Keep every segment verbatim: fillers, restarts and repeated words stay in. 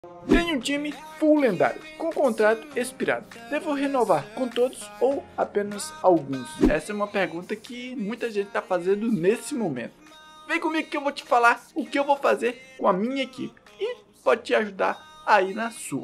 Tenho um time full lendário, com contrato expirado. Devo renovar com todos ou apenas alguns? Essa é uma pergunta que muita gente está fazendo nesse momento. Vem comigo que eu vou te falar o que eu vou fazer com a minha equipe e pode te ajudar aí na sua.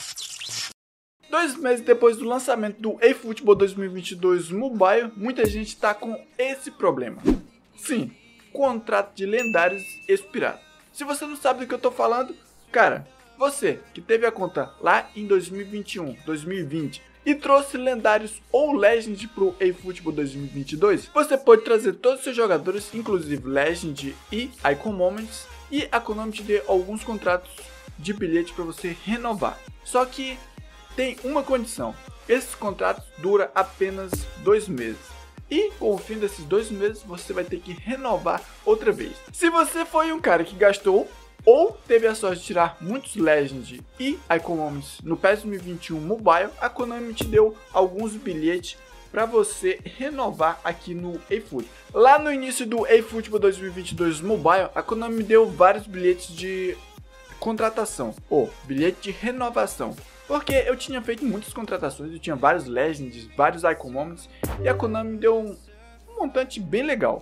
Dois meses depois do lançamento do eFootball dois mil e vinte e dois Mobile, muita gente está com esse problema. Sim, contrato de lendários expirado. Se você não sabe do que eu estou falando, cara, você que teve a conta lá em dois mil e vinte e um, dois mil e vinte e trouxe lendários ou Legend pro eFootball dois mil e vinte e dois, você pode trazer todos os seus jogadores, inclusive Legend e Icon Moments, e a Konami te dê alguns contratos de bilhete para você renovar. Só que tem uma condição: esses contratos duram apenas dois meses. E com o fim desses dois meses você vai ter que renovar outra vez. Se você foi um cara que gastou ou teve a sorte de tirar muitos Legend e Icon Moments no PES dois mil e vinte e um Mobile, a Konami te deu alguns bilhetes para você renovar aqui no eFootball. Lá no início do eFootball dois mil e vinte e dois Mobile, a Konami me deu vários bilhetes de contratação ou bilhete de renovação. Porque eu tinha feito muitas contratações, eu tinha vários Legends, vários Icon Moments, e a Konami me deu um, um montante bem legal.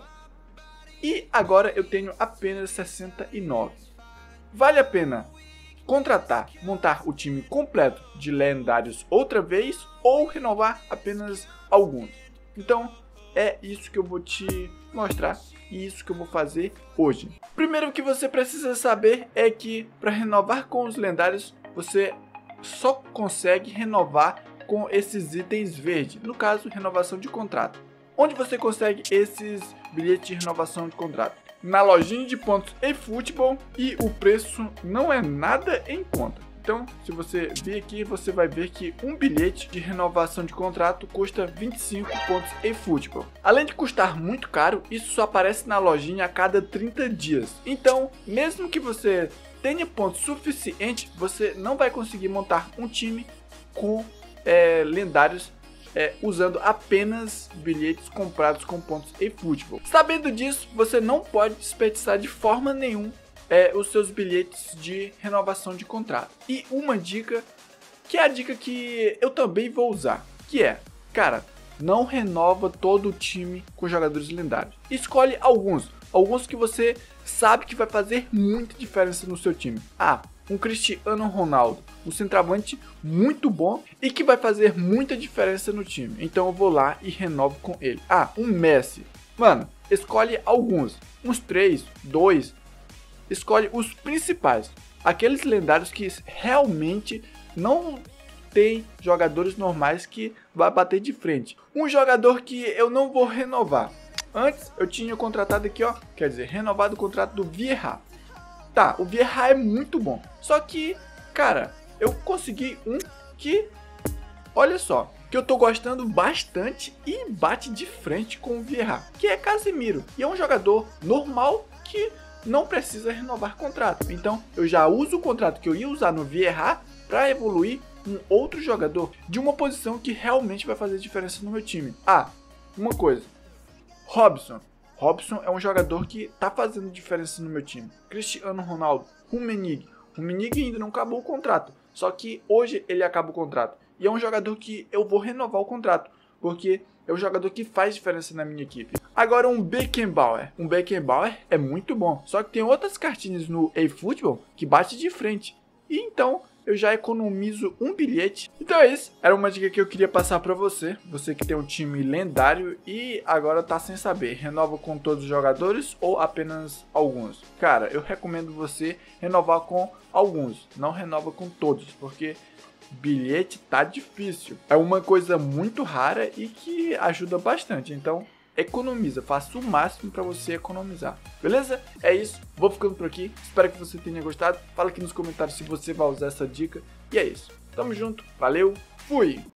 E agora eu tenho apenas sessenta e nove. Vale a pena contratar, montar o time completo de lendários outra vez ou renovar apenas alguns? Então é isso que eu vou te mostrar e isso que eu vou fazer hoje. Primeiro, o que você precisa saber é que para renovar com os lendários você só consegue renovar com esses itens verdes, no caso renovação de contrato. Onde você consegue esses bilhetes de renovação de contrato? Na lojinha de pontos eFootball, e o preço não é nada em conta. Então, se você vir aqui, você vai ver que um bilhete de renovação de contrato custa vinte e cinco pontos eFootball. Além de custar muito caro, isso só aparece na lojinha a cada trinta dias. Então, mesmo que você tenha pontos suficiente, você não vai conseguir montar um time com é, lendários É, usando apenas bilhetes comprados com pontos eFootball. Sabendo disso, você não pode desperdiçar de forma nenhuma é, os seus bilhetes de renovação de contrato. E uma dica, que é a dica que eu também vou usar, que é, cara, não renova todo o time com jogadores lendários. Escolhe alguns, alguns que você sabe que vai fazer muita diferença no seu time. Ah, um Cristiano Ronaldo, um centroavante muito bom e que vai fazer muita diferença no time. Então eu vou lá e renovo com ele. Ah, um Messi. Mano, escolhe alguns, uns três, dois. Escolhe os principais, aqueles lendários que realmente não tem jogadores normais que vai bater de frente. Um jogador que eu não vou renovar. Antes eu tinha contratado aqui, ó, quer dizer, renovado o contrato do Vieira. Tá, o Vieira é muito bom, só que, cara, eu consegui um que, olha só, que eu tô gostando bastante e bate de frente com o Vieira, que é Casemiro. E é um jogador normal que não precisa renovar contrato. Então, eu já uso o contrato que eu ia usar no Vieira para evoluir um outro jogador de uma posição que realmente vai fazer diferença no meu time. Ah, uma coisa, Robson. Robson é um jogador que tá fazendo diferença no meu time. Cristiano Ronaldo, Rummenigge. Rummenigge ainda não acabou o contrato, só que hoje ele acaba o contrato. E é um jogador que eu vou renovar o contrato, porque é um jogador que faz diferença na minha equipe. Agora um Beckenbauer. Um Beckenbauer é muito bom, só que tem outras cartinhas no eFootball que bate de frente. E então eu já economizo um bilhete. Então é isso, era uma dica que eu queria passar para você, você que tem um time lendário e agora tá sem saber, renova com todos os jogadores ou apenas alguns? Cara, eu recomendo você renovar com alguns, não renova com todos, porque bilhete tá difícil. É uma coisa muito rara e que ajuda bastante, então economiza, faça o máximo para você economizar, beleza? É isso, vou ficando por aqui, espero que você tenha gostado, fala aqui nos comentários se você vai usar essa dica, e é isso, tamo junto, valeu, fui!